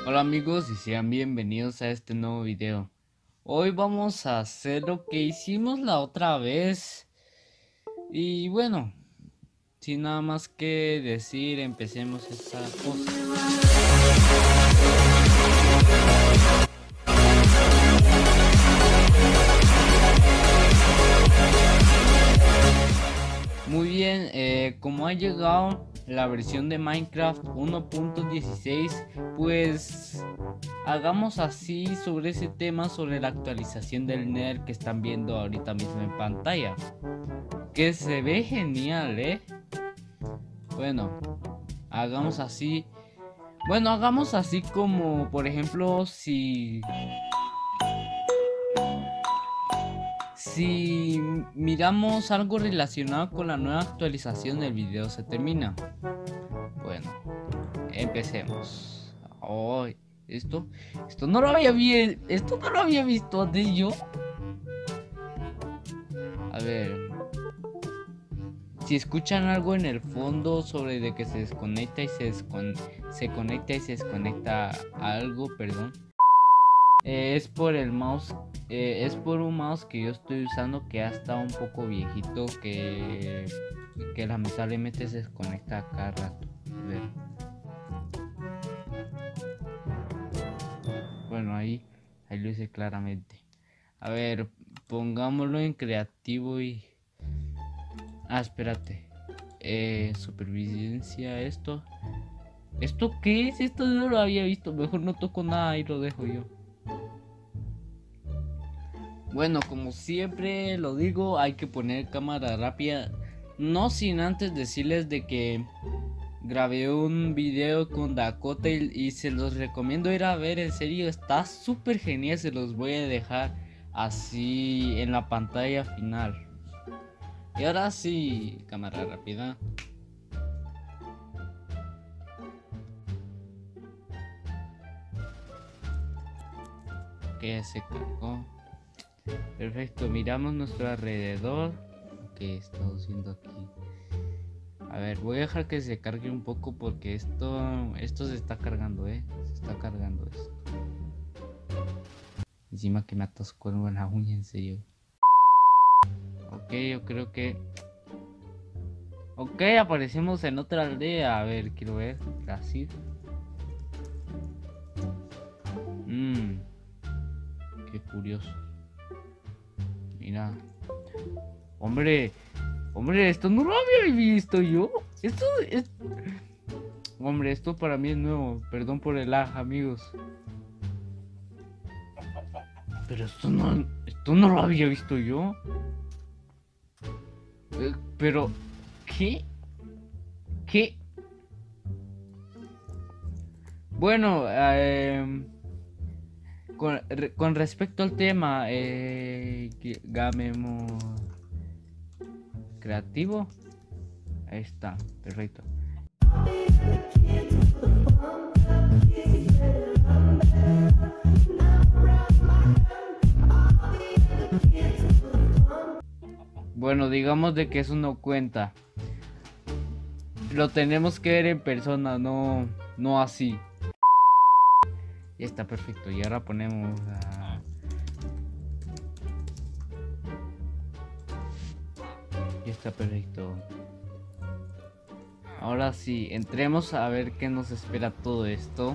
Hola amigos y sean bienvenidos a este nuevo video. Hoy vamos a hacer lo que hicimos la otra vez. Y bueno, sin nada más que decir, empecemos esta cosa. Muy bien, como ha llegado la versión de Minecraft 1.16, pues hagamos así sobre ese tema, sobre la actualización del Nether que están viendo ahorita mismo en pantalla, que se ve genial, bueno, hagamos así. Bueno, hagamos así como, por ejemplo, si miramos algo relacionado con la nueva actualización, el video se termina. Bueno, empecemos. Oh, esto no lo había visto antes yo. A ver, si escuchan algo en el fondo sobre de que se desconecta y se conecta y se desconecta algo, perdón. Es por el mouse, es por un mouse que yo estoy usando que ya está un poco viejito, que lamentablemente se desconecta a cada rato. A ver. Bueno, ahí lo hice claramente. A ver, pongámoslo en creativo y... Ah, espérate. Supervivencia, esto. ¿Esto qué es? Esto no lo había visto. Mejor no toco nada y lo dejo yo. Bueno, como siempre lo digo, hay que poner cámara rápida. No sin antes decirles de que grabé un video con Dakota y se los recomiendo ir a ver. En serio, está súper genial. Se los voy a dejar así en la pantalla final. Y ahora sí, cámara rápida. Que se cargó. Perfecto, miramos nuestro alrededor. ¿Qué estamos viendo aquí? A ver, voy a dejar que se cargue un poco porque esto se está cargando, se está cargando esto. Encima que me atascó en la uña, en serio. Ok, yo creo que... Ok, aparecemos en otra aldea. A ver, quiero ver. Brasil. Qué curioso. Mira. Hombre, esto no lo había visto yo. Hombre, esto para mí es nuevo. Perdón por el lag, amigos. Pero esto no lo había visto yo. Pero, ¿qué? Bueno, con respecto al tema, gamemos creativo. Ahí está, perfecto. Bueno, digamos de que eso no cuenta. Lo tenemos que ver en persona, no así. Ya está perfecto. Y ahora ponemos a... Ya está perfecto. Ahora sí, entremos a ver qué nos espera todo esto.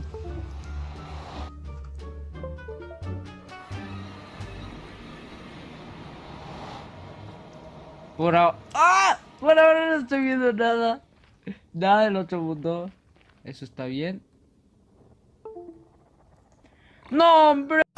Por ahora no estoy viendo nada. Nada del otro mundo. Eso está bien. ¡No, hombre!